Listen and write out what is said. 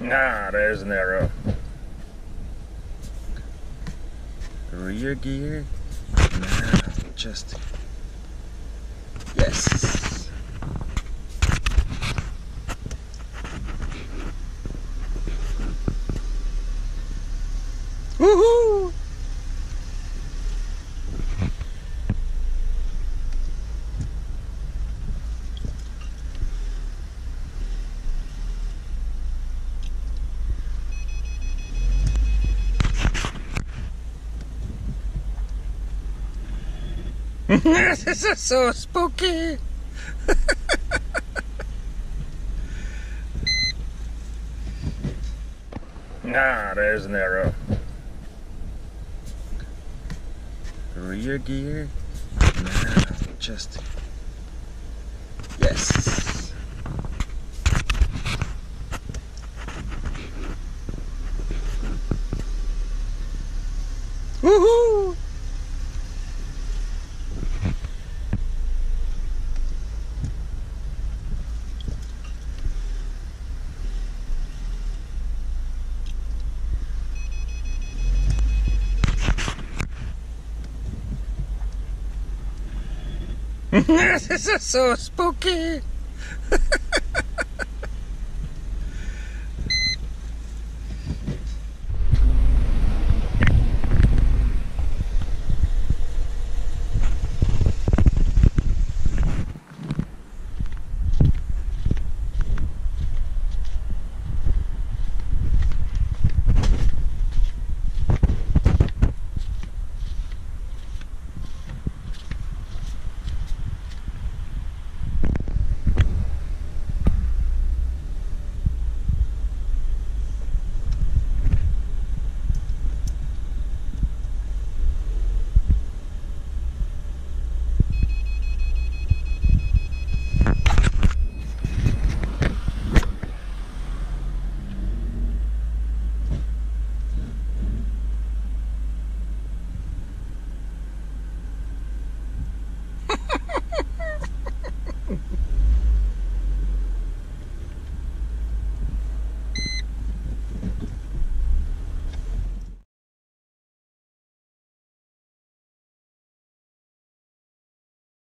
Ah, there's an arrow. Rear gear. Now, just... Yes! Woohoo! This is so spooky. Ah, there's an arrow. Rear gear. Now, just... Yes! Woohoo! This is so spooky.